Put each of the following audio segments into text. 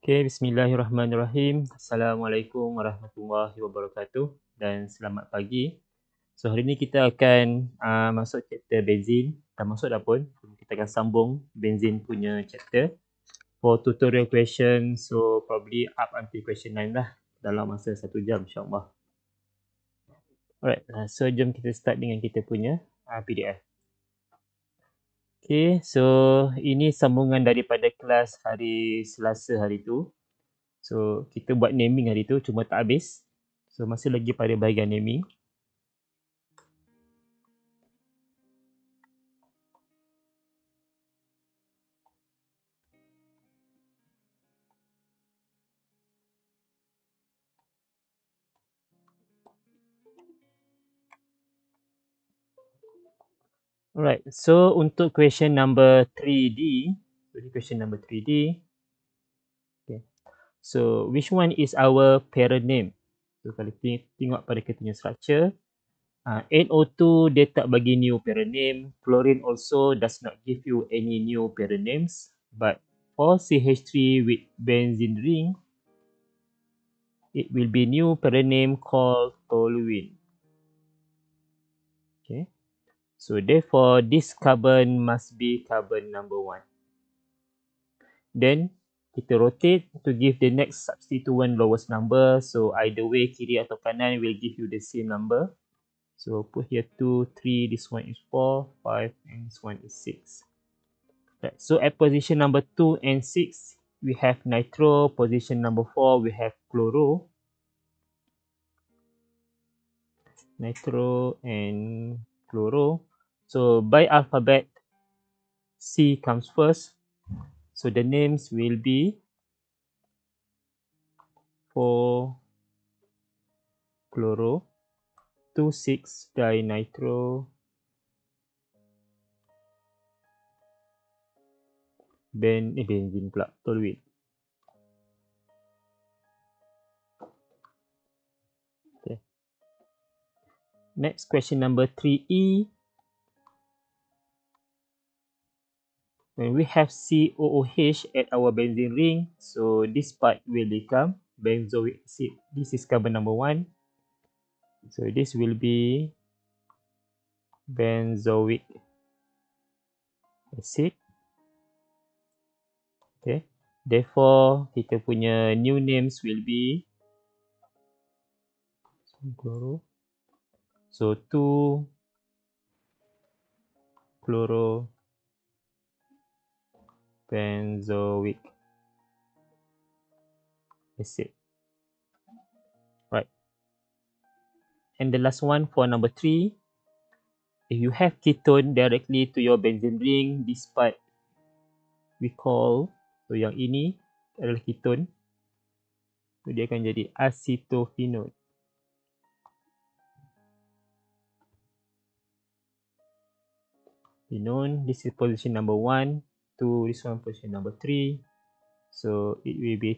Okay, bismillahirrahmanirrahim. Assalamualaikum warahmatullahi wabarakatuh dan selamat pagi. So hari ni kita akan masuk chapter benzene. Dah masuk dah pun. Kita akan sambung benzene punya chapter. For tutorial question, so probably up until question 9 lah dalam masa 1 jam insyaAllah. Alright, so jom kita start dengan kita punya PDF. Okay, so ini sambungan daripada kelas hari Selasa hari tu. So kita buat naming hari tu cuma tak habis. So masih lagi pada bahagian naming. Alright, so untuk question number 3D, question number 3D. Okay. So which one is our parent name? So kalau tengok pada kita punya structure, NO2 dia tak bagi new parent name. Chlorine also does not give you any new parent names. But for CH3 with benzene ring, it will be new parent name called toluene. Okay. So therefore, this carbon must be carbon number 1. Then kita rotate to give the next substituent lowest number. So either way, kiri atau kanan will give you the same number. So put here 2, 3, this one is 4, 5, and this one is 6. Right. So at position number 2 and 6, we have nitro. Position number 4, we have chloro. Nitro and chloro. So by alphabet, C comes first. So the names will be 4-chloro, 2,6-dinitro, benzene pula, toluene. Okay. Next question number 3E. When we have COOH at our benzene ring, so this part will become benzoic acid. This is carbon number 1. So this will be benzoic acid. Okay. Therefore, kita punya new names will be chloro. So 2-chloro benzoic acid. Right. And the last one for number 3. If you have ketone directly to your benzene ring, this part we call, so yang ini adalah ketone. So dia akan jadi acetophenone. Phenone, this is position number 1. 2, this one position number 3. So it will be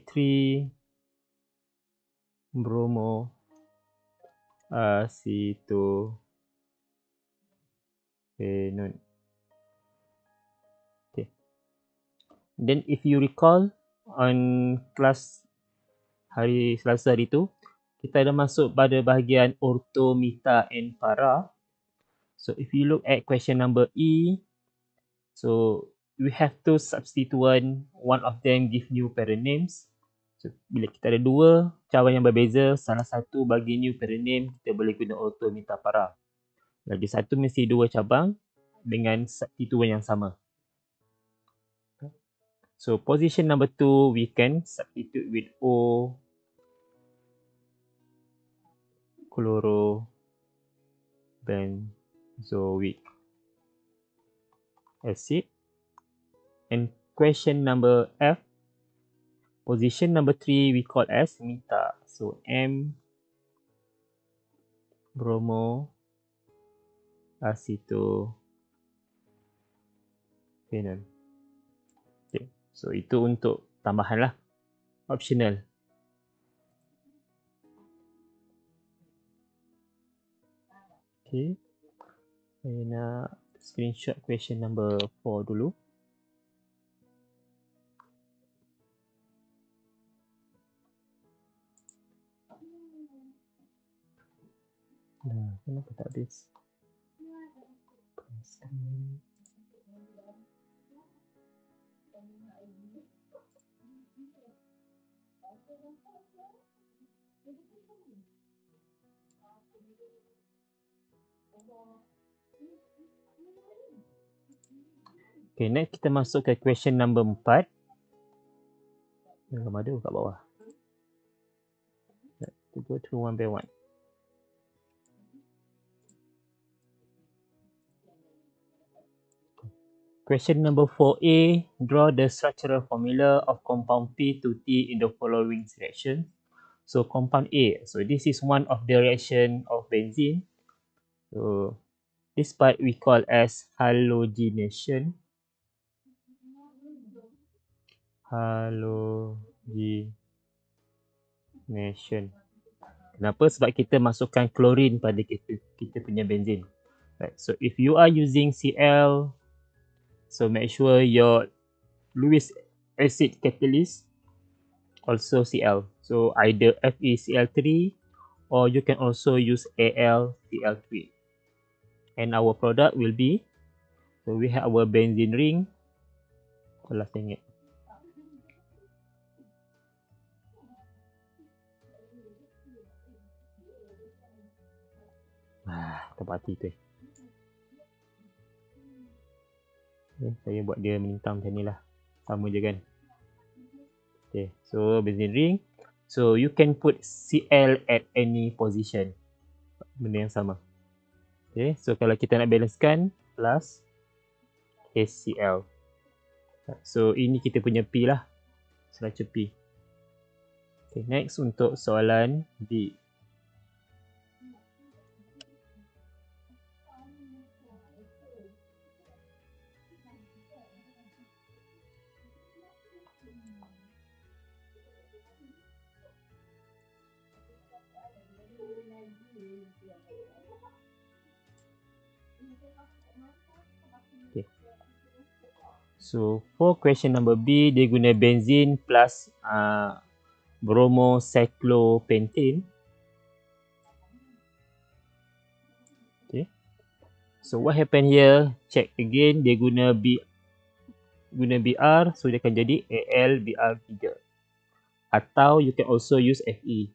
3-bromo acetophenone. Okay. Then if you recall on class hari Selasa hari tu, kita dah masuk pada bahagian ortho, meta and para. So if you look at question number E, so we have two substituent, one of them give new parent names. So bila kita ada dua cabang yang berbeza, salah satu bagi new parent name, kita boleh guna ortho, meta, para. Lagi satu mesti dua cabang dengan substituent yang sama. So position number 2, we can substitute with O, chloro, benzoic acid. And question number F, position number 3 we call as meta. So M, bromo, acetophenone. Okay. So itu untuk tambahan lah, optional. Okay. Saya nak screenshot question number 4 dulu. Kenapa tak habis? Okay, next kita masuk ke question number 4. Gambar ada kat bawah. Kita go through one by one. Question number 4A, draw the structural formula of compound P to T in the following reaction. So compound A, so this is one of the reaction of benzene. So this part we call as halogenation. Halogenation. Kenapa? Sebab kita masukkan klorin pada kita punya benzene. Right. So if you are using Cl, so make sure your Lewis acid catalyst also Cl. So either FeCl3 or you can also use AlCl3. And our product will be, so we have our benzene ring. Kalau saya ingat. Terpati tu. Okay, saya buat dia melintang macam ni lah. Sama je kan. Okay, so benzene ring. So you can put Cl at any position. Benda yang sama. Okay, so kalau kita nak balancekan, plus HCl. So ini kita punya P lah. Structure P. Okay, next untuk soalan B. Okay. So for question number B, dia guna benzene plus bromocyclopentane. Okay. So what happen here? Check again. Dia guna BR, so dia akan jadi AlBr3. Atau you can also use Fe.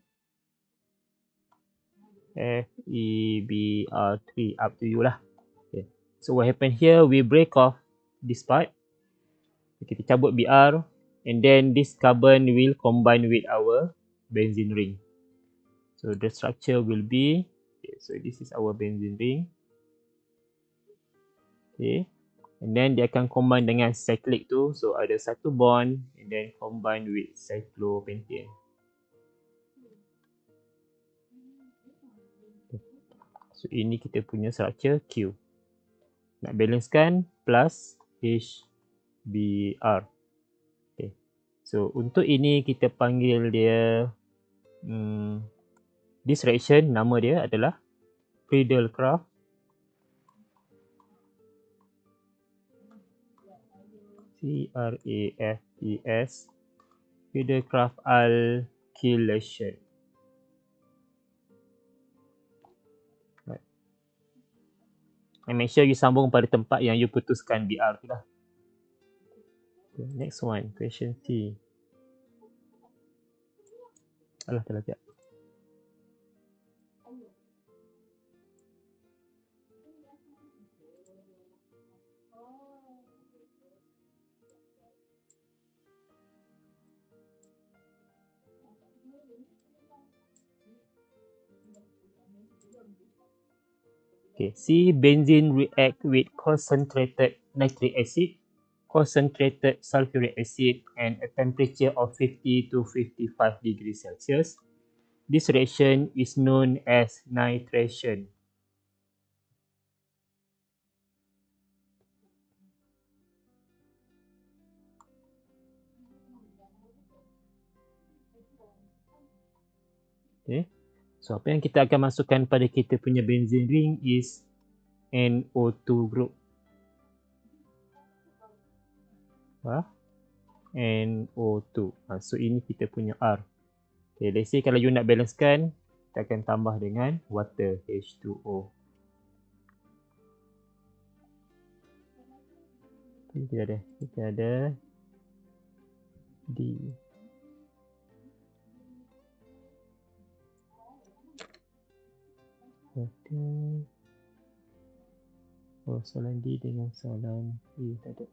FeBr3, up to you lah. Okay. So what happen here? We break off this part. Kita cabut Br, and then this carbon will combine with our benzene ring. So the structure will be, okay, so this is our benzene ring. Okay, and then dia akan combine dengan cyclic tu, so ada satu bond and then combine with cyclopentane. Okay. So ini kita punya structure Q. Nak balancekan plus HBr. Okay. So untuk ini kita panggil dia this reaction, nama dia adalah Friedel-Crafts CRAFTS Friedel-Crafts alkylation. Right. And make sure you sambung pada tempat yang you putuskan BR tu lah. Okay, next one, question C. Alah, telah siap. Okay, C, benzene react with concentrated nitric acid, concentrated sulfuric acid and a temperature of 50 to 55 degrees Celsius. This reaction is known as nitration. Okay. So apa yang kita akan masukkan pada kita punya benzene ring is NO2 group. NO2. So ini kita punya R. Okay, let's say kalau you nak balancekan, kita kita akan tambah dengan water H2O. Kita ada D. Water. Oh, soalan D dengan soalan E tak ada.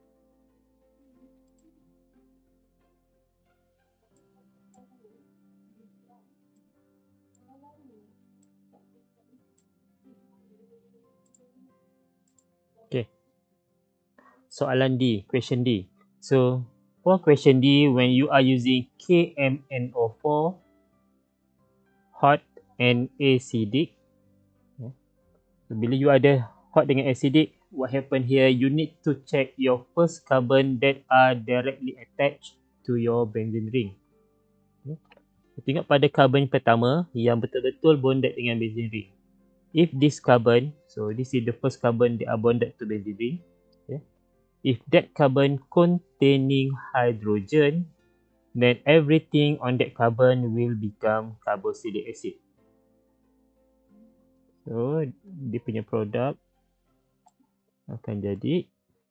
Okay. Soalan D, question D. So, for question D, when you are using KMNO4, hot and acidic, so bila you ada hot dengan acidic, what happen here, you need to check your first carbon that are directly attached to your benzene ring. Tengok pada carbon pertama yang betul-betul bonded dengan benzene ring. If this carbon, so this is the first carbon that are bonded to benzene ring. Okay. If that carbon containing hydrogen, then everything on that carbon will become carboxylic acid. So, dia punya produk akan jadi,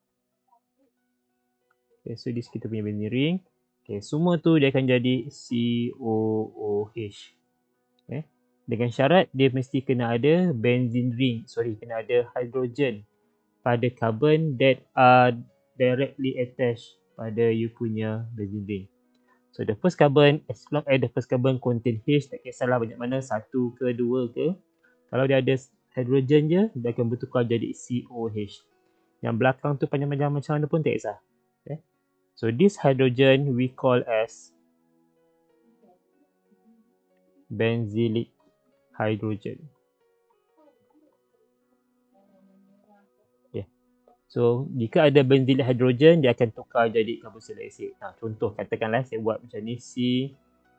okay, so this kita punya benzene ring. Okay, semua tu dia akan jadi COOH. Okay. Dengan syarat dia mesti kena ada benzene ring, kena ada hydrogen pada carbon that are directly attached pada you punya benzene ring. So the first carbon, as long as the first carbon contain H, tak kisahlah banyak mana, 1 ke 2 ke. Kalau dia ada hydrogen je, dia akan bertukar jadi COH. Yang belakang tu panjang-panjang macam mana pun tak kisah. Okay. So this hydrogen we call as benzylic hydrogen. Okay. So jika ada benzylic hydrogen, dia akan tukar jadi carboxylic acid. Contoh katakanlah saya buat macam ni, C,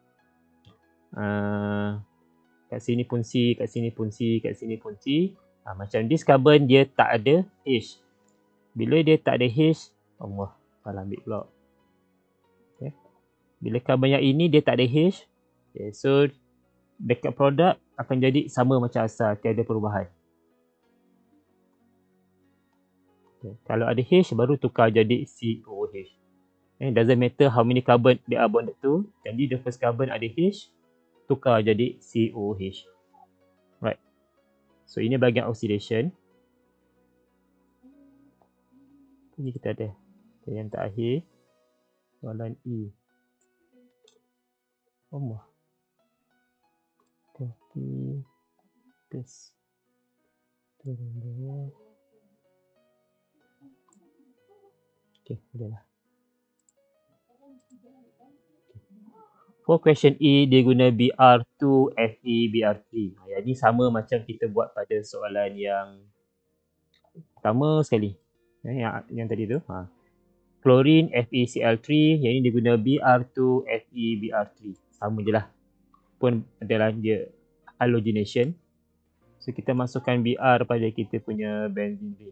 kat sini pun C, kat sini pun C, kat sini pun C. Macam this carbon dia tak ada H. Bila dia tak ada H, Allah, salah ambil pula. Okay. Bila carbon yang ini dia tak ada H, okay, so dekat produk akan jadi sama macam asal, tiada perubahan. Okay. Kalau ada H baru tukar jadi COOH. Doesn't matter how many carbon they are bonded to. Jadi the first carbon ada H, tukar jadi COOH. Right. So ini bahagian oxidation. Ini kita ada. Okay, yang terakhir, soalan E. Allah. Tapi tes. Okay, dah lah. For question E, dia guna Br2, Fe, Br3. Yang ni sama macam kita buat pada soalan yang pertama sekali. Yang tadi tu. Chlorine, FeCl3. Yang ni dia guna Br2, Fe, Br3. Sama je lah. Pun adalah dia halogenation. So kita masukkan Br pada kita punya benzene ring.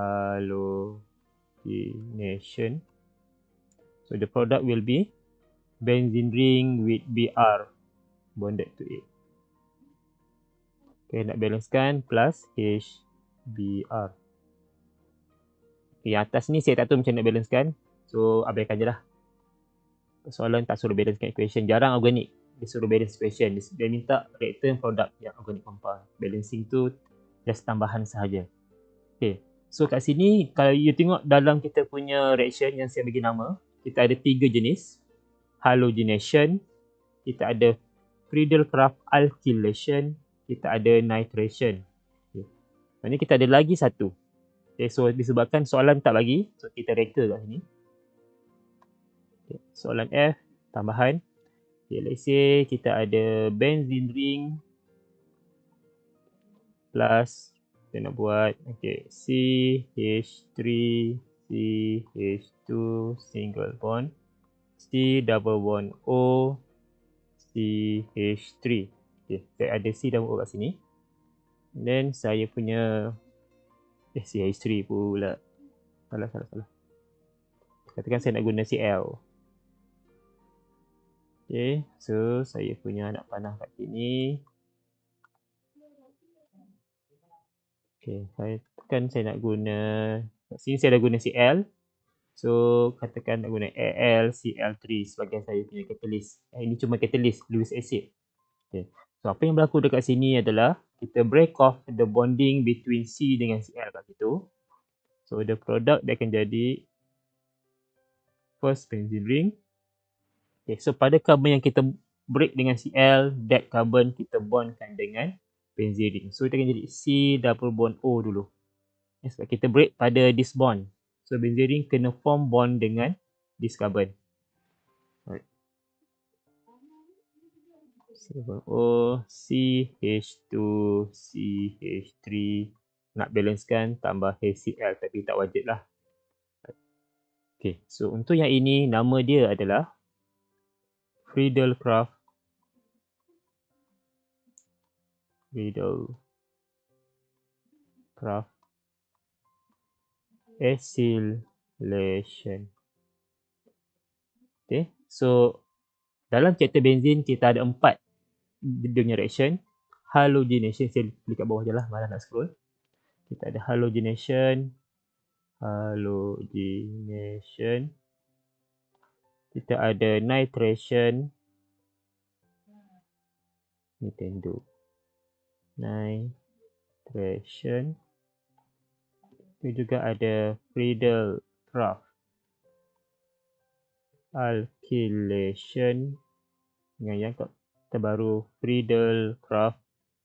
Halogenation. So the product will be benzene ring with Br bonded to it. Okay, nak balancekan plus HBr. Okay, yang atas ni saya tak tahu macam nak balancekan. So abaikan je lah. Soalan tak suruh balancekan equation. Jarang organik dia suruh balance equation. Dia minta reactant product yang organic compound. Balancing tu just tambahan sahaja. Okay. So kat sini kalau you tengok dalam kita punya reaction yang saya bagi nama, kita ada 3 jenis. Halogenation, kita ada Friedel-Crafts alkylation, kita ada nitration. Okay. Maksudnya kita ada lagi satu. Okay, so disebabkan soalan tak bagi, so kita reka kat sini. Okay. Soalan F, tambahan. Okay, let's say kita ada benzene ring plus kita nak buat CH3 CH2 single bond C double bond O CH3. Okay, saya ada C double O kat sini. Then saya punya CH3 pula. Salah. Katakan saya nak guna Cl. Okay, so saya punya nak panah kat sini. Okay, saya nak guna, kat sini saya dah guna Cl. So, katakan nak guna AlCl3 sebagai saya punya catalyst. Ini cuma catalyst, Lewis acid. Okay. So, apa yang berlaku dekat sini adalah kita break off the bonding between C dengan Cl kat situ. So, the product dia akan jadi first benzene ring. Okay, so pada carbon yang kita break dengan Cl, that carbon kita bondkan dengan benzene ring. So, dia akan jadi C double bond O dulu. Sebab kita break pada this bond. So, benzene ring kena form bond dengan this carbon. Right. O, CH2, CH3. Nak balancekan tambah HCl tapi tak wajib lah. Okay, so untuk yang ini nama dia adalah Friedel-Crafts acylation. Okay, so dalam chapter benzene kita ada 4 dia punya reaction. Halogenation, saya klik kat bawah je lah, malah nak scroll. Kita ada halogenation. Kita ada nitration. Nintendo. Nitration. Itu juga ada Friedel-Crafts alkylation. Dengan yang terbaru Friedel-Crafts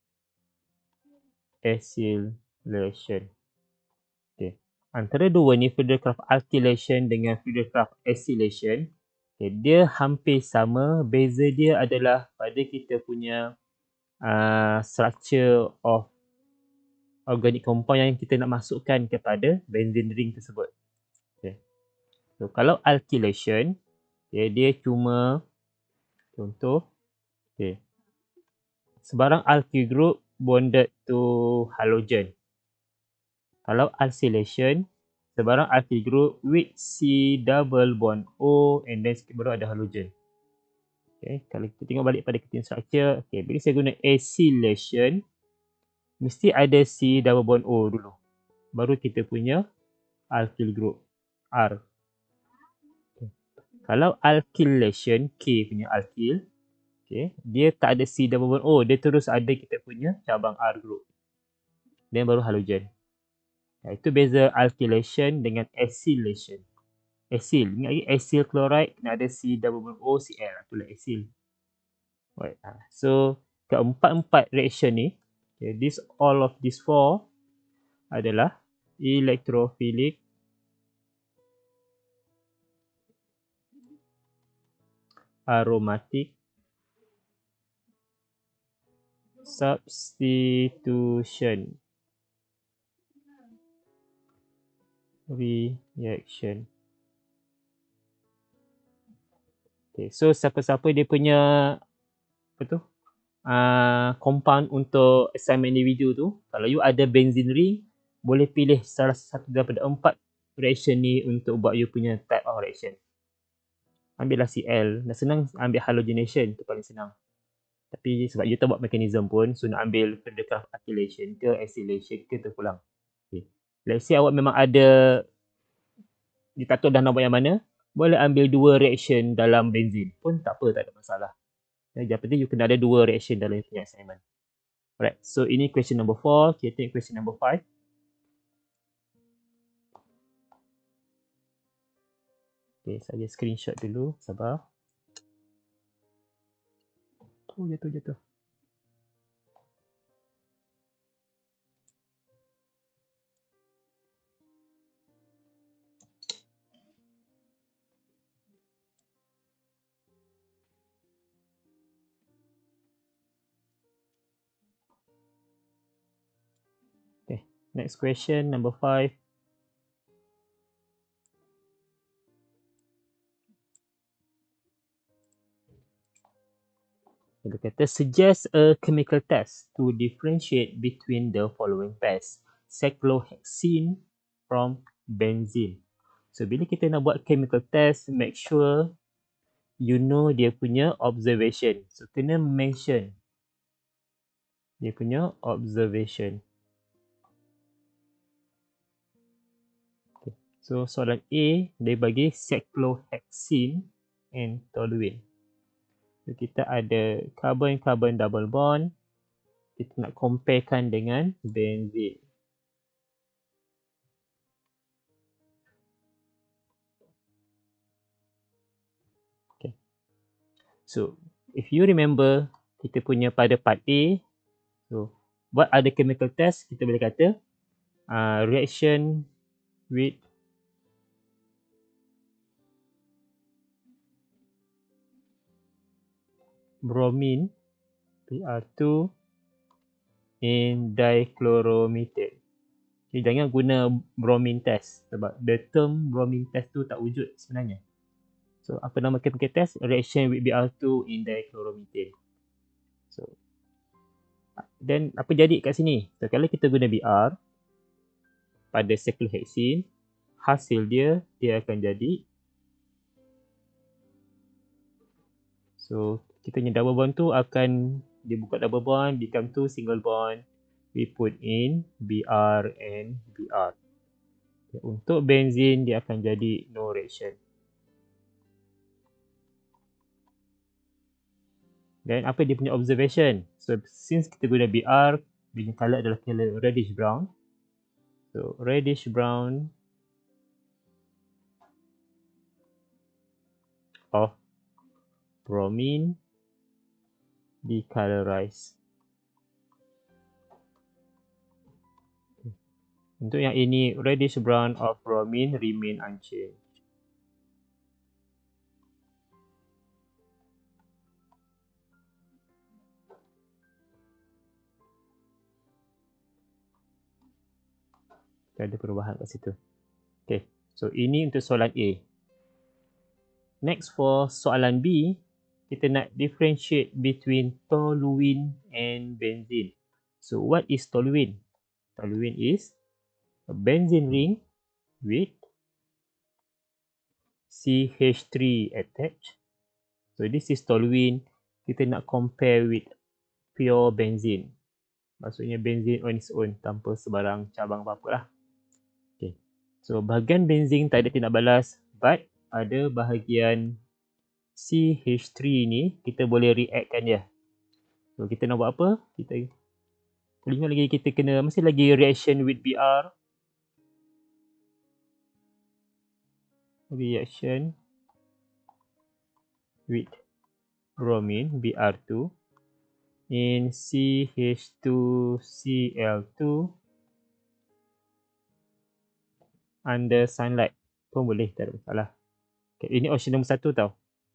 acylation. Okay. Antara dua ni, Friedel-Crafts alkylation dengan Friedel-Crafts acylation, okay, dia hampir sama. Beza dia adalah pada kita punya structure of organic compound yang kita nak masukkan kepada benzene ring tersebut. Okay. So, kalau alkylation, okay, dia cuma contoh, okay, sebarang alkyl group bonded to halogen. Kalau acylation, sebarang alkyl group with C double bond O and then baru ada halogen. Okay, kalau kita tengok balik pada ketemu structure, okay, bila saya guna acylation, mesti ada C double bond O dulu. Baru kita punya alkyl group R. Okay. Kalau alkylation, K punya alkyl, okay, dia tak ada C double bond O, dia terus ada kita punya cabang R group. Dan baru halogen. Itu beza alkylation dengan acylation. Acyl, ingat lagi acyl chloride kena ada C double bond O Cl, itulah acyl. Right. So keempat-empat reaction ni, okay, all of these four adalah electrophilic, aromatic, substitution reaction. Okay, so siapa-siapa dia punya apa tu? Compound untuk assignment individu tu, kalau you ada benzene ring, boleh pilih salah satu daripada 4 reaction ni untuk buat you punya type of reaction. Ambillah Cl, dah senang ambil halogenation, tu paling senang. Tapi sebab you tak buat mekanisme pun, so nak ambil Friedel-Crafts alkylation ke acylation ke terpulang. Okay. Let's say awak memang ada, you tak tahu dah nak buat yang mana, boleh ambil 2 reaction dalam benzene pun tak apa, tak ada masalah. Yang penting you kena ada 2 reaction dalam punya assignment. Alright, so ini question number 4. Kita tengok question number 5. Okay, saya screenshot dulu. Sabar. Oh, jatuh. Okay, next question, number 5. Dia kata, suggest a chemical test to differentiate between the following pairs. Cyclohexene from benzene. So, bila kita nak buat chemical test, make sure you know dia punya observation. So, kena mention dia punya observation. So soalan A dia bagi cyclohexene and toluene. So, kita ada carbon-carbon double bond. Kita nak comparekan dengan benzene. Okay. So if you remember, kita punya pada part A, so what are the chemical test? Kita boleh kata reaction with bromine Br2 in dichloromethane. Okay, jangan guna bromine test sebab the term bromine test tu tak wujud sebenarnya. So apa nama chemical test? Reaction with Br2 in dichloromethane. So then apa jadi kat sini? So kalau kita guna Br pada cyclohexene, hasil dia akan jadi, so kita punya double bond tu akan dia buka double bond become two single bond. We put in Br and Br. Okay, untuk benzene dia akan jadi no reaction. Dan apa dia punya observation? So since kita guna Br, dia color adalah color reddish brown. So reddish brown of bromine decolorized. Untuk yang ini, reddish brown of bromine remain unchanged. Ada perubahan kat situ. Okay, so ini untuk soalan A. Next for soalan B, kita nak differentiate between toluene and benzene. So what is toluene? Toluene is a benzene ring with CH3 attached. So this is toluene. Kita nak compare with pure benzene. Maksudnya benzene on its own tanpa sebarang cabang apa-apa lah. Okay. So bahagian benzene tak ada tindak balas, but ada bahagian CH3 ni kita boleh reactkan dia. So kita nak buat apa? Kita ingat lagi kita kena masih lagi reaction with Br. Reaction with bromine Br2 in CH2Cl2 under sunlight pun boleh, tak ada masalah. Okay, ini option nombor 1 tau.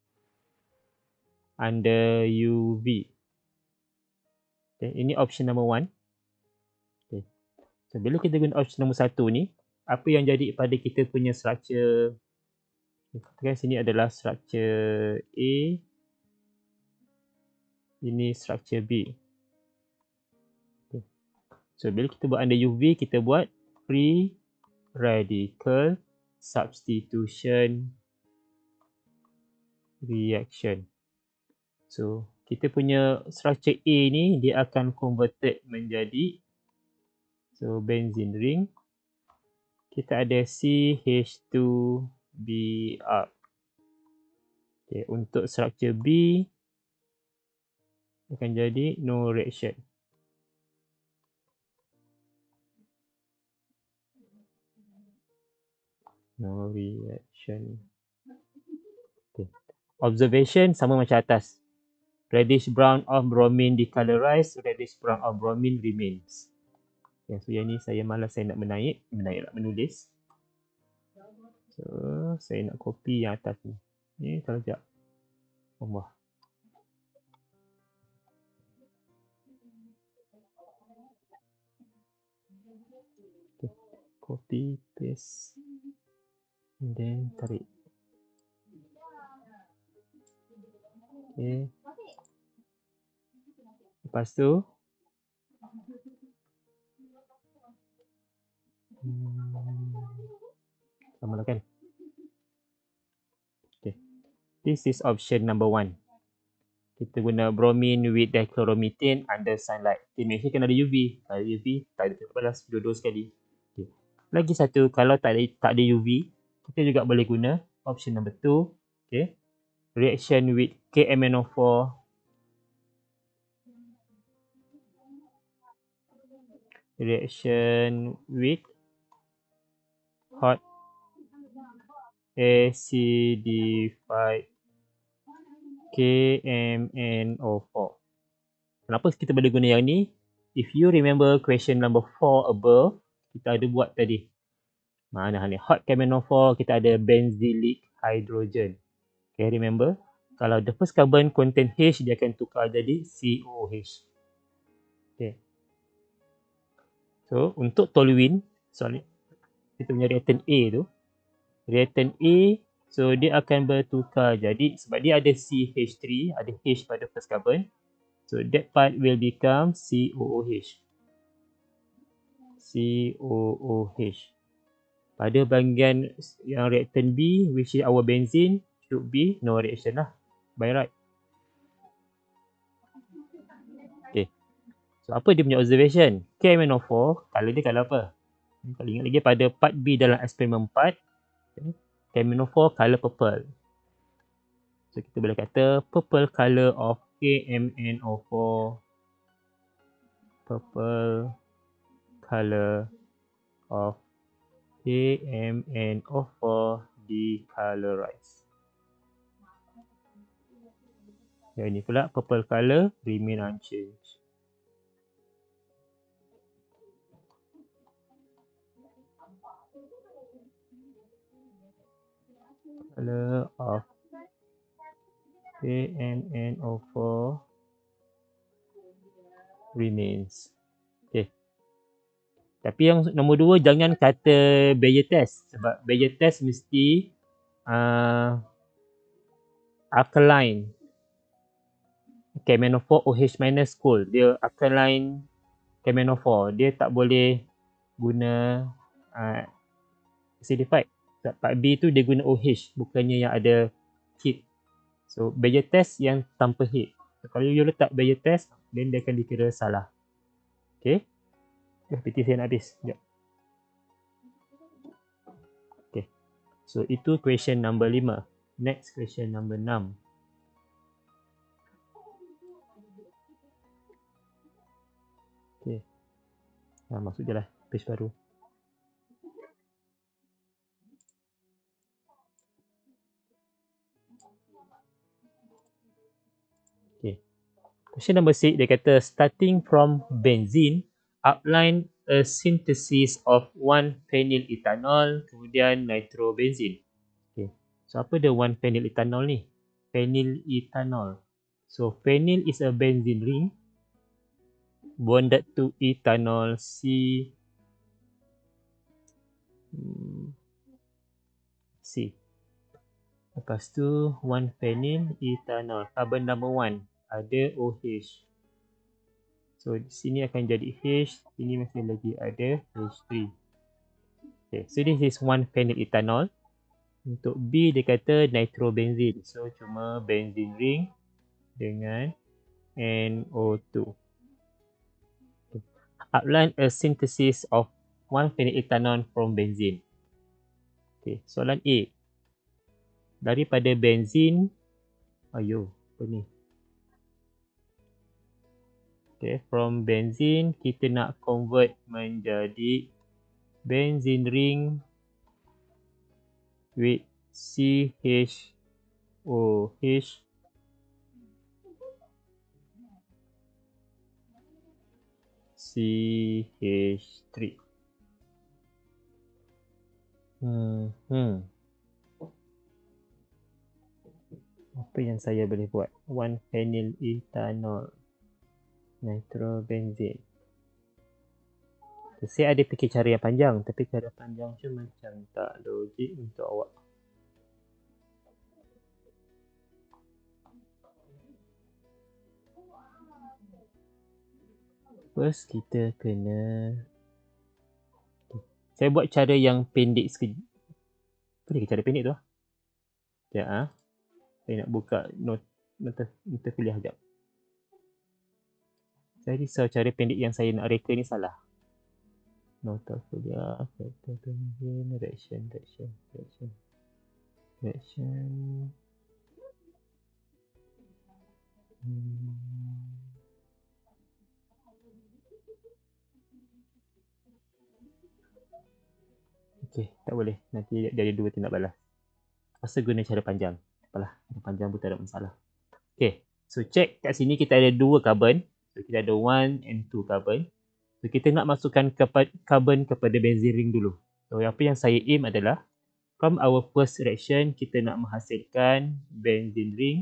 Under UV. Okay, ini option number 1. Okay. So bila kita guna option nombor 1 ni, apa yang jadi pada kita punya structure? Okay, sini adalah structure A. Ini structure B. Okay. So bila kita buat under UV, kita buat free radical substitution reaction. So kita punya structure A ni dia akan converted menjadi, so benzene ring. Kita ada CH2Br. Okay, untuk structure B akan jadi no reaction. No reaction. Okay. Observation sama macam atas. Reddish brown of bromine decolorized, reddish brown of bromine remains. Okay, so yang ni saya malas, saya nak menulis. So saya nak copy yang atas ni. Ni kalau sekejap. Allah. Okay. Copy, paste. And then tarik. Okay. Lepas tu sama lah kan. Okay. This is option number 1. Kita guna bromine with dichloromethane under sunlight. Okay, make sure kena ada UV. Kalau UV, tak ada tindak balas. Dua-dua sekali. Okay. Lagi satu, kalau tak ada UV, kita juga boleh guna option number 2. Okay. Reaction with KMnO4 reaction with hot acidified KMnO4. Kenapa kita boleh guna yang ni? If you remember question number 4 above, kita ada buat tadi. Mana ni? Hot KMnO4, kita ada benzylic hydrogen. Okay, remember? Kalau the first carbon contain H, dia akan tukar jadi COOH. Okay. So, untuk toluene, sorry, kita punya reactant A tu, reactant A, so dia akan bertukar jadi, sebab dia ada CH3, ada H pada first carbon, so that part will become COOH. COOH. Pada bahagian yang reactant B, which is our benzene, should be no reaction lah. By right. Okay. So, apa dia punya observation? KMnO4, color dia color apa? Kalau ingat lagi pada part B dalam eksperimen 4, KMnO4 color purple. So, kita boleh kata purple color of KMnO4. Purple color of KMnO4 decolorized. Yang ini pula purple color remain unchanged. Color of KMnO4 remains. Okay. Tapi yang nombor 2 jangan kata Bayer test, sebab Bayer test mesti alkaline. KMnO4 OH minus cool. Dia alkaline KMnO4. Dia tak boleh guna acidified. Sebab part B tu dia guna OH, bukannya yang ada heat. So Bayer test yang tanpa heat. So, kalau you letak Bayer test, then dia akan dikira salah. Okay. PT saya nak habis. Sekejap. Okay. So itu question number 5. Next question number 6. Okay. Masuk je lah page baru. Okay. Question number 6, dia kata starting from benzene, outline a synthesis of 1-phenyl ethanol, kemudian nitrobenzene. Okay. So apa dia 1-phenyl ethanol ni? Phenyl ethanol. So phenyl is a benzene ring bonded to ethanol C. Lepas tu 1-phenyl ethanol, carbon number 1 ada OH. So di sini akan jadi H, sini masih lagi ada H3. Okay, so this is 1-phenyl ethanol. Untuk B dia kata nitrobenzene. So cuma benzene ring dengan NO2. Okay. Outline a synthesis of 1-phenyl ethanol from benzene. Okay, soalan A. Daripada benzene, apa ni? Okay, from benzene kita nak convert menjadi benzene ring with CHOH CH3. Apa yang saya boleh buat? 1-phenyl ethanol, nitrobenzene. Saya ada fikir cara yang panjang, tapi cara panjang tu macam tak logik untuk awak. First kita kena, saya buat cara yang pendek sekejap. Apa lagi cara pendek tu? Sekejap saya nak buka nota kuliah sekejap. Saya risau cara pendek yang saya nak reka ni salah. nota kuliah, factor pengen, reaction. Okay, tak boleh. Nanti dia ada 2 tindak balas. Rasa guna cara panjang. Apalah, panjang pun tak ada masalah. Okay, so check kat sini kita ada 2 carbon. So kita ada 1 and 2 carbon. So kita nak masukkan carbon kepada benzene ring dulu. So apa yang saya aim adalah from our first reaction kita nak menghasilkan benzene ring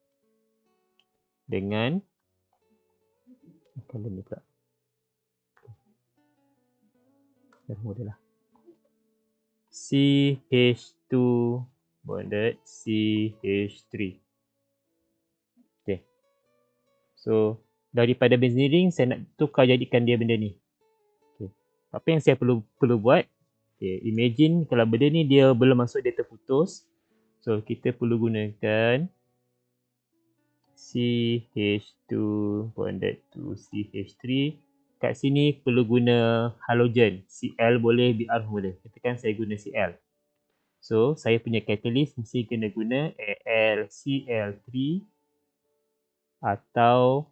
dengan carbon ni pula. Dah mulalah. CH2 bonded CH3. Okay. So daripada benzene ring saya nak tukar jadikan dia benda ni. Okay. Apa yang saya perlu buat? Okay. Imagine kalau benda ni dia belum masuk dia terputus. So kita perlu gunakan CH2 bonded to CH3. Kat sini perlu guna halogen. Cl boleh, Br boleh. Katakan saya guna Cl. So saya punya catalyst mesti kena guna AlCl3 atau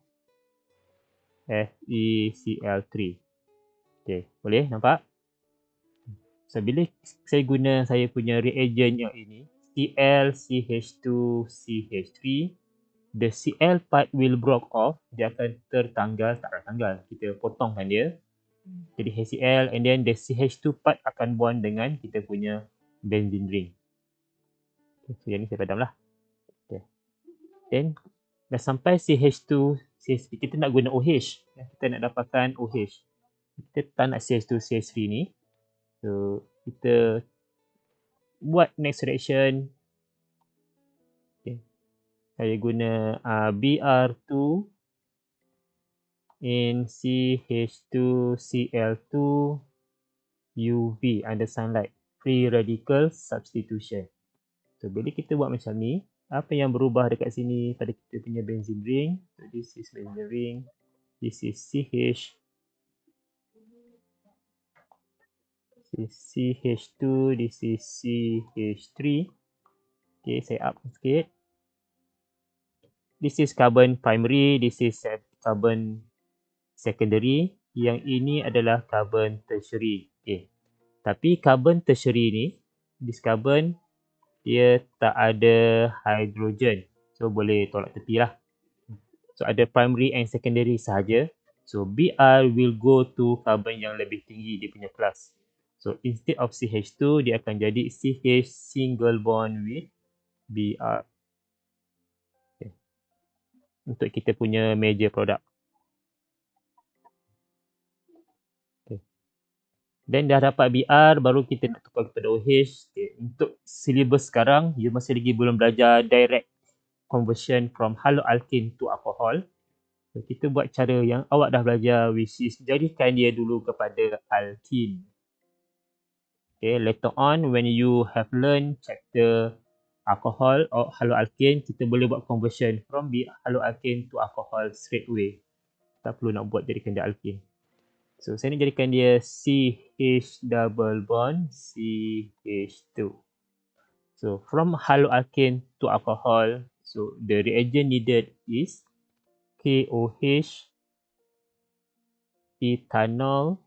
FeCl3. Okay, boleh nampak? So bila saya guna saya punya reagent yang ini, Cl, CH2, CH3, the Cl part will break off, dia akan tertanggal, kita potongkan dia jadi HCl, and then the CH2 part akan bond dengan kita punya benzene ring. Okay, so yang ni saya padam lah. Okay. Then dah sampai CH2, kita nak guna OH, kita nak dapatkan OH, kita tak nak CH2, CH3 ni. So kita buat next reaction. Okay. Saya guna Br2 in CH2Cl2 UV under sunlight, free radical substitution. So bila kita buat macam ni, apa yang berubah dekat sini pada kita punya benzene ring? So this is benzene ring, this is CH, this is CH2, this is CH3. Okay, saya up sikit. This is carbon primary, this is carbon secondary. Yang ini adalah carbon tertiary. Okay. Tapi carbon tertiary ni, this carbon, dia tak ada hidrogen. So boleh tolak tepi lah. So ada primary and secondary sahaja. So Br will go to carbon yang lebih tinggi dia punya kelas. So instead of CH2, dia akan jadi CH single bond with Br. Okay. Untuk kita punya major product. Okay. Dan dah dapat Br, baru kita nak tukar kepada OH. Okay. Untuk syllabus sekarang, you masih lagi belum belajar direct conversion from haloalkane to alcohol. So, kita buat cara yang awak dah belajar, which is jadikan dia dulu kepada alkene. Okay, later on when you have learned chapter alcohol or haloalkane, kita boleh buat conversion from haloalkane to alcohol straight away. Tak perlu nak buat jadikan dia alkene. So saya nak jadikan dia CH double bond CH2. So from haloalkane to alcohol, so the reagent needed is KOH, ethanol.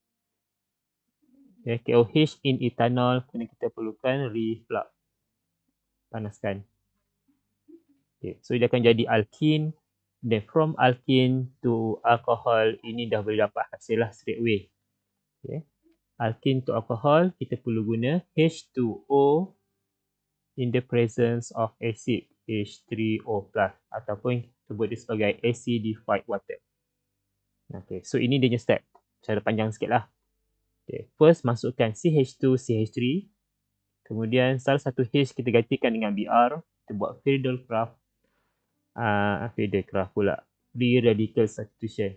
Okay, KOH in ethanol, kena kita perlukan reflux. Panaskan. Okay, so dia akan jadi alkene. Then from alkene to alcohol, ini dah boleh dapat hasil lah straight away. Okay. Alkene to alcohol, kita perlu guna H2O in the presence of acid H3O+, ataupun sebut dia sebagai acidified water. Okay, so ini dia punya step. Cara panjang sikit lah. Okay, first masukkan CH2, CH3. Kemudian salah satu H kita gantikan dengan Br. Kita buat Friedel-Crafts. Friedel-Crafts pula. Free radical substitution.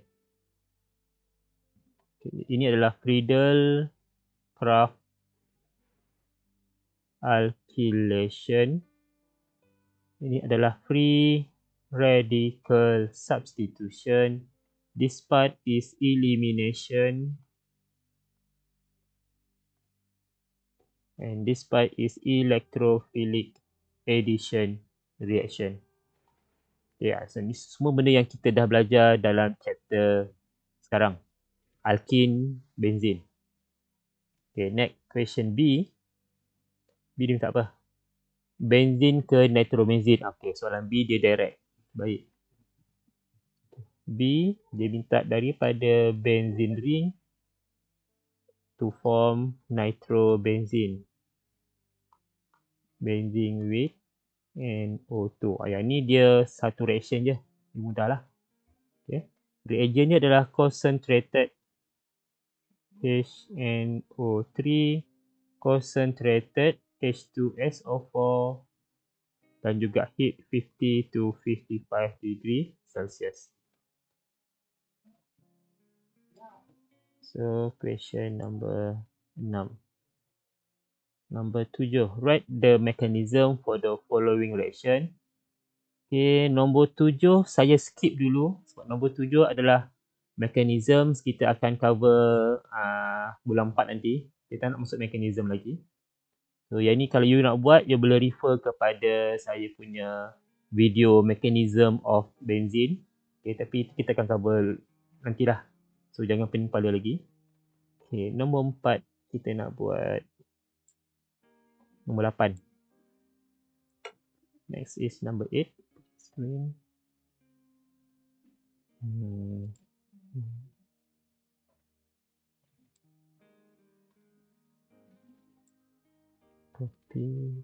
Okay, ini adalah Friedel-Crafts alkylation. Ini adalah free radical substitution. This part is elimination And this part is electrophilic addition reaction. Okay, so ni semua benda yang kita dah belajar dalam chapter sekarang. Alkene, benzene. Okay, next question B. B dia minta apa? Benzene ke nitrobenzene. Okay, soalan B dia direct. Baik. B dia minta daripada benzene ring to form nitrobenzene. Benzene with NO2. Yang ni dia satu reaction je. Mudah lah. Okay. Reagent ni adalah concentrated HNO3, concentrated H2SO4 dan juga heat 50 to 55 degree Celsius. So question number 6. Number 7. Write the mechanism for the following reaction. Okay, nombor 7 saya skip dulu sebab nombor 7 adalah mechanism. Kita akan cover bulan 4 nanti. Kita nak masuk mechanism lagi. So yang ni kalau you nak buat, you boleh refer kepada saya punya video mechanism of benzene. Okay, tapi kita akan cover nantilah. So jangan pening kepala lagi. Okay, nombor 4 kita nak buat nombor 8. Next is number 8. Screen. Copy.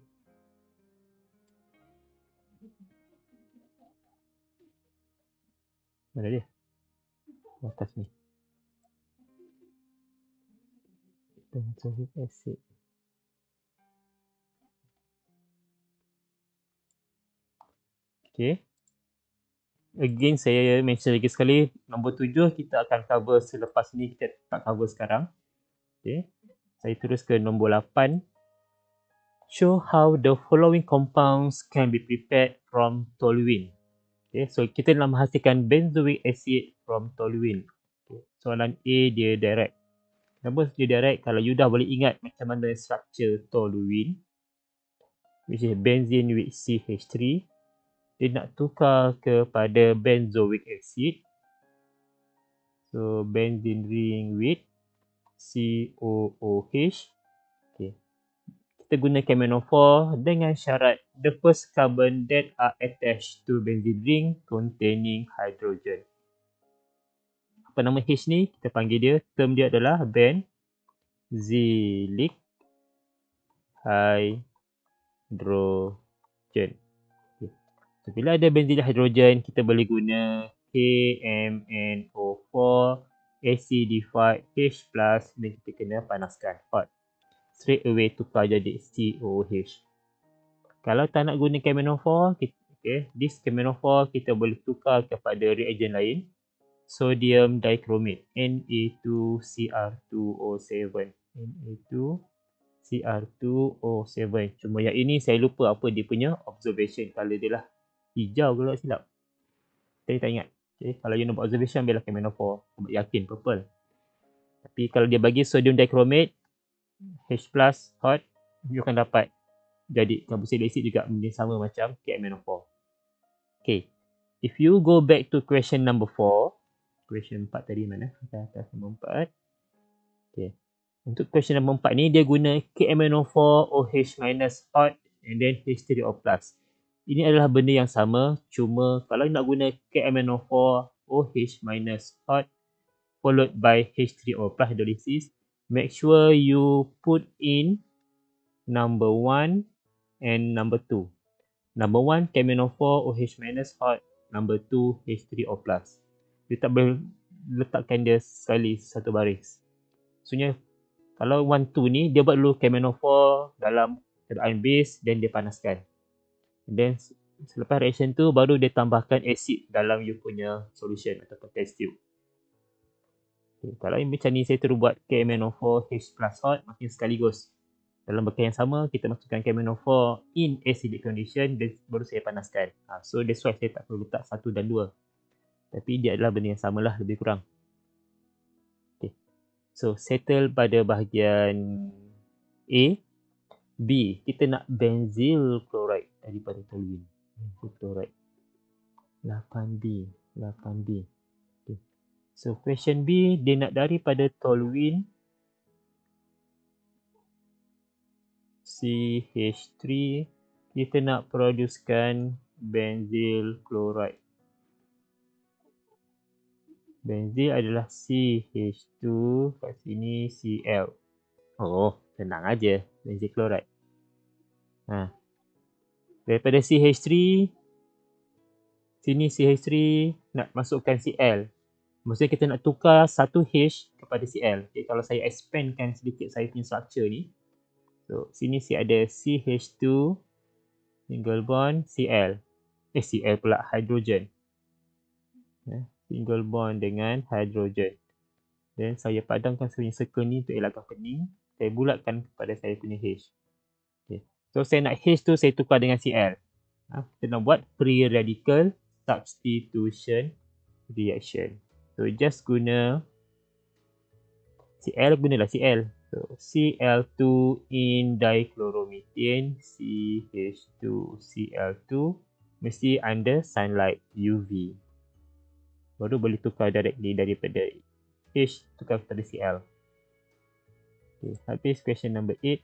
Mana dia? Atas ni. Benzoic acid. Okay. Again saya mention lagi sekali, nombor 7 kita akan cover selepas ni, kita tak cover sekarang. Okay. Saya terus ke nombor 8. Show how the following compounds can be prepared from toluene. Okay. So kita nak menghasilkan benzoic acid from toluene. Okay. Soalan A dia direct. Kenapa dia direct? Kalau you dah boleh ingat macam mana structure toluene, which is benzene with CH3, dia nak tukar kepada benzoic acid. So benzene ring with COOH. Okay. Kita guna KMnO4 dengan syarat the first carbon that are attached to benzene ring containing hydrogen. Apa nama H ni? Kita panggil dia, term dia adalah benzylic hydrogen. So, bila ada benzylic hydrogen, kita boleh guna KMnO4 acidified H+, dan kita kena panaskan hot. Straight away tukar jadi COH. Kalau tak nak guna KMnO4, this KMnO4 kita boleh tukar kepada reagent lain. Sodium dichromate, Na2Cr2O7. Na2Cr2O7. Cuma yang ini saya lupa apa dia punya observation color dia lah. Hijau kalau tak silap. Saya tak ingat. Okay. Kalau you nak buat observation, ambillah KMnO4. Sebab yakin purple. Tapi kalau dia bagi sodium dichromate, H+, hot, you akan dapat jadi carboxylic acid juga benda sama macam KMnO4. Okay. If you go back to question number 4. Question 4 tadi mana? Kita atas nombor 4. Okay. Untuk question number 4 ni, dia guna KMnO4 OH- hot and then H3O+. Ini adalah benda yang sama, cuma kalau nak guna KMnO4 OH- hot followed by H3O+ hydrolysis, make sure you put in number 1 and number 2. Number 1 KMnO4 OH- hot, number 2 H3O+. You tak boleh letakkan dia sekali satu baris. Maksudnya kalau 1, 2 ni dia buat dulu KMnO4 dalam keadaan base, then dia panaskan. Then selepas reaction tu baru dia tambahkan acid dalam you punya solution ataupun test tube. Okay, kalau macam ni saya terus buat KMnO4 H+ hot makin sekaligus. Dalam bekas yang sama kita masukkan KMnO4 in acidic condition dan baru saya panaskan. So that's why saya tak perlu letak 1 dan 2. Tapi dia adalah benda yang samalah lebih kurang. Okay. So settle pada bahagian A. B, kita nak benzyl chloride daripada toluene. Benzyl chloride. 8B. Okay. So question B, dia nak daripada toluene CH3, kita nak producekan benzyl chloride. Benzil adalah CH2, kat sini Cl. Oh, senang aja, benzil chloride. Daripada CH3, sini CH3 nak masukkan Cl. Maksudnya kita nak tukar satu H kepada Cl. Okay, kalau saya expandkan sedikit saya punya structure ni. So, sini ada CH2 single bond Cl. Cl pula, hydrogen. Single bond dengan hydrogen. Dan saya padamkan saya punya circle ni untuk elakkan pening. Saya bulatkan kepada saya punya H. Okay. So, saya nak H tu saya tukar dengan Cl. Kita nak buat free radical substitution reaction. So, just guna Cl, gunalah Cl. So, Cl2 in dichloromethane, CH2, Cl2 mesti under sunlight UV. Baru boleh tukar directly daripada H tukar kepada Cl. Okay, habis question number 8.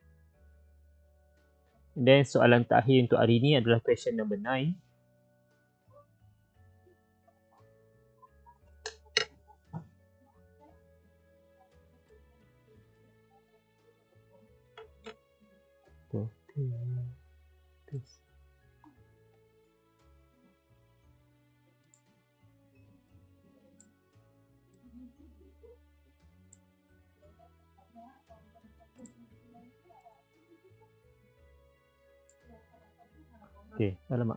Dan soalan terakhir untuk hari ini adalah question number 9. Okay, alamak.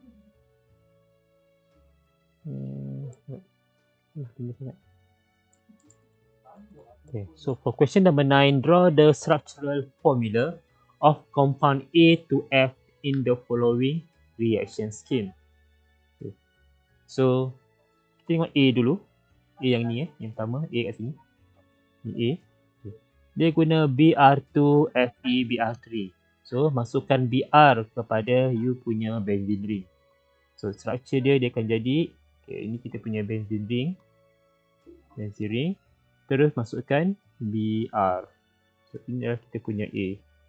Okay, so for question number 9, draw the structural formula of compound A to F in the following reaction scheme. Okay. So, kita tengok A dulu. A yang ni yang pertama, A kat sini. Ni A. Okay. Dia guna Br2 Fe Br3. So, masukkan Br kepada you punya benzene ring. So, structure dia akan jadi, okay, ini kita punya benzene ring. Benzene ring. Terus masukkan Br. So, ini adalah kita punya A.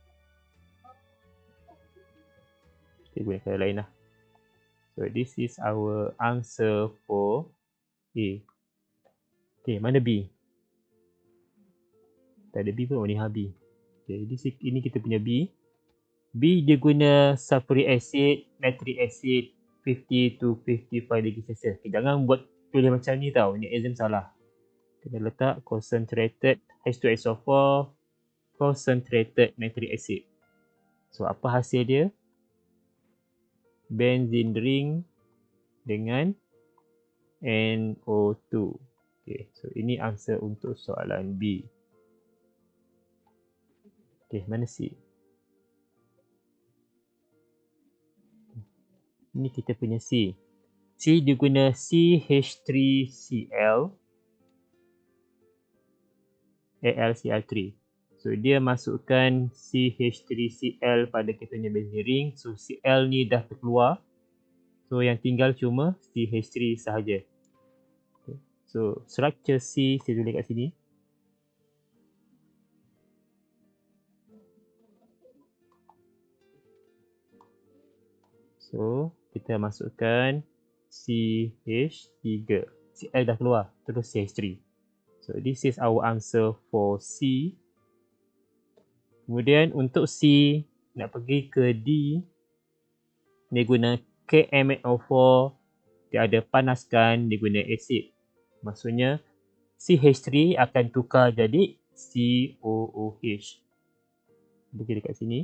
Kita guna cara lain lah. So, this is our answer for A. Okay, mana B? Tak ada B pun, ni B. Okay, ini kita punya B. B dia guna sulfuric acid, nitric acid 50 to 55 degree Celsius. Okay, jangan buat tulis macam ni tau. Ni exam salah. Kita letak concentrated H2SO4, concentrated nitric acid. So, apa hasil dia? Benzene ring dengan NO2. Okay, so ini answer untuk soalan B. Okay, mana C? Ini kita punya C. C dia guna CH3Cl AlCl3. So dia masukkan CH3Cl pada kita punya benzene ring. So Cl ni dah terkeluar. So yang tinggal cuma CH3 sahaja. Okay. So structure C saya tulis kat sini. So kita masukkan CH3. Cl dah keluar. Terus CH3. So this is our answer for C. Kemudian untuk C, nak pergi ke D, dia guna KMnO4, dia ada panaskan, dia guna acid. Maksudnya CH3 akan tukar jadi COOH. Bagi dekat sini.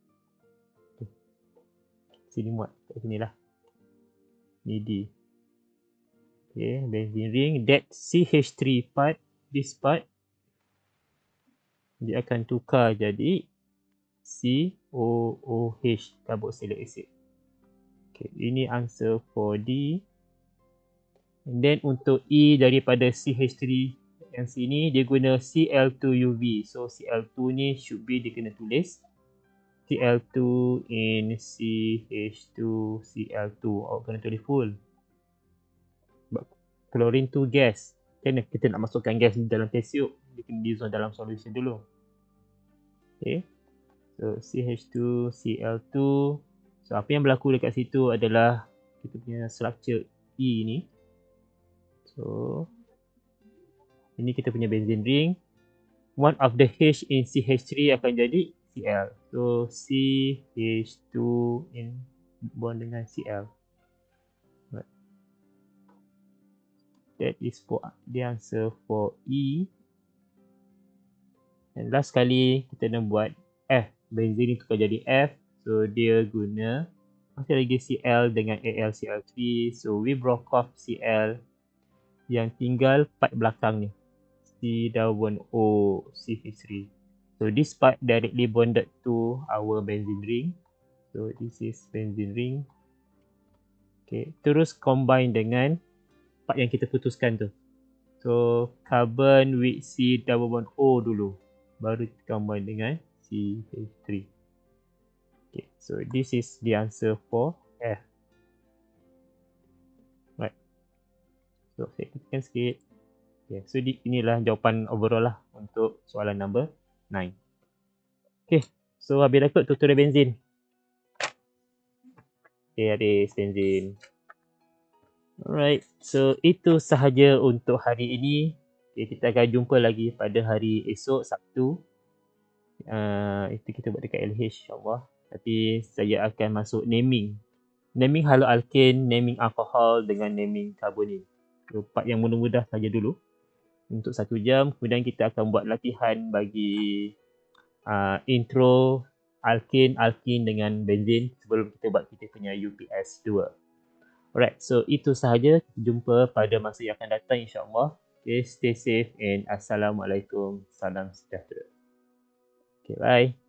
Sini muat, kat sini lah. Ni D. Okay, benzene ring. That CH3 part, this part, dia akan tukar jadi COOH, carboxylic acid. Okay, ini answer for D. And then untuk E daripada CH3 yang sini, dia guna Cl2 UV. So Cl2 ni should be dia kena tulis Cl2 in CH2Cl2. Kena tulis full. Sebab chlorine tu gas. Kan kita nak masukkan gas di dalam test tube, dia kena dissolve dalam solution dulu. Okay. So CH2Cl2. So apa yang berlaku dekat situ adalah kita punya structure E ni. So ini kita punya benzene ring. One of the H in CH3 akan jadi Cl. So CH2 in bond dengan Cl. Right. That is for the answer for E. Dan last sekali kita nak buat F. Benzene ni tukar jadi F. So dia guna masih lagi Cl dengan AlCl3. So we broke off Cl. Yang tinggal part belakang ni, C-O-CH3. So this part directly bonded to our benzene ring. So this is benzene ring. Okay, terus combine dengan part yang kita putuskan tu. So carbon with C-O dulu, baru kita combine dengan CH3. Okay, so this is the answer for F. Right. So saya tekan sikit. Okay, so inilah jawapan overall lah untuk soalan number 9. Okay, so habis dah kot tutorial benzene. Okay, habis benzene. Alright, so itu sahaja untuk hari ini. Okay, kita akan jumpa lagi pada hari esok, Sabtu. Itu kita buat dekat LH, insyaAllah. Tapi saya akan masuk naming. Naming haloalkane, naming alkohol dengan naming karbonin. So, part yang mudah-mudah saja dulu. Untuk 1 jam, kemudian kita akan buat latihan bagi intro alkane dengan benzene sebelum kita buat kita punya UPS 2. Alright, so itu sahaja. Jumpa pada masa yang akan datang, insyaAllah. Okay, stay safe and Assalamualaikum. Salam sejahtera. Okay, bye.